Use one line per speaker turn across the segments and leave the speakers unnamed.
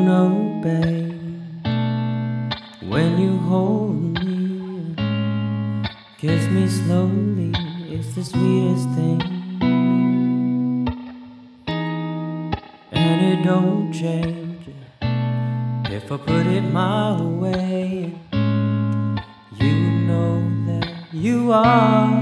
know, babe, when you hold me, kiss me slowly, it's the sweetest thing. And it don't change if I put it my way. You know that you are.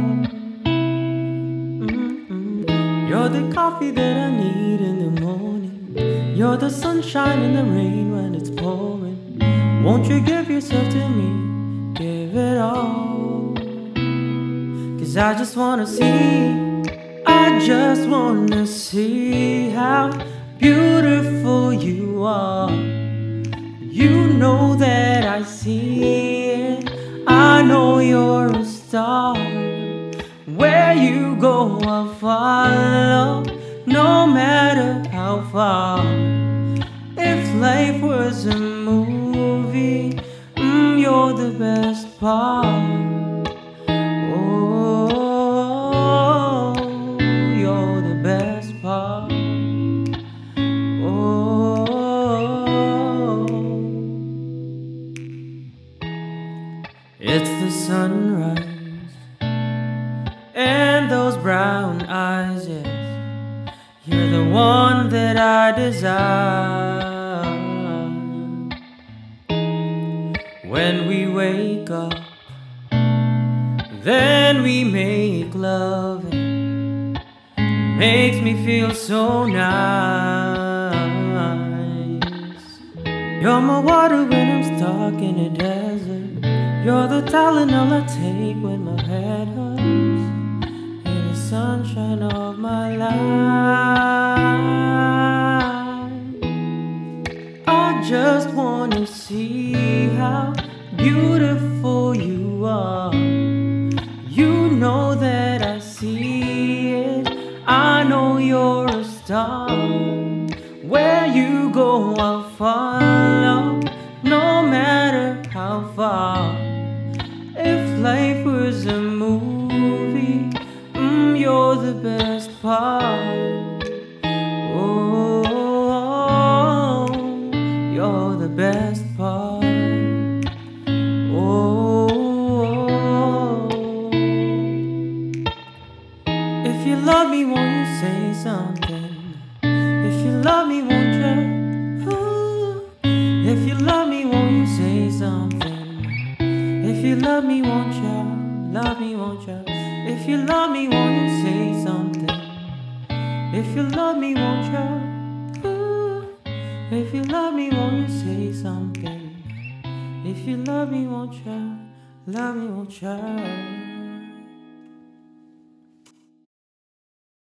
You're the coffee that I need in the morning. You're the sunshine in the rain when it's pouring. Won't you give yourself to me? Give it all. 'Cause I just wanna see how beautiful you are. You know that I see it. I know you're a star. Where you go, I'll follow, no matter how far. If life was a movie, you're the best part. Oh, you're the best part. Oh, it's the sunrise and those brown eyes, yes. You're the one that I desire. When we wake up, then we make love. It makes me feel so nice. You're my water when I'm stuck in a desert. You're the Tylenol I take when my head hurts. You're the sunshine of my life. I just wanna see how beautiful you are. You know that I see it. I know you're a star. Where you go, I'll follow, no matter how far. If life was a movie, you're the best part. Oh, you're the best part. Oh, if you love me, won't you say something? If you love me, won't you? Ooh. If you love me, won't you say something? If you love me, won't you? Love me, won't you? If you love me, won't you say something? If you love me, won't you? Ooh. If you love me, won't you say something? If you love me, won't you? Love me, won't you?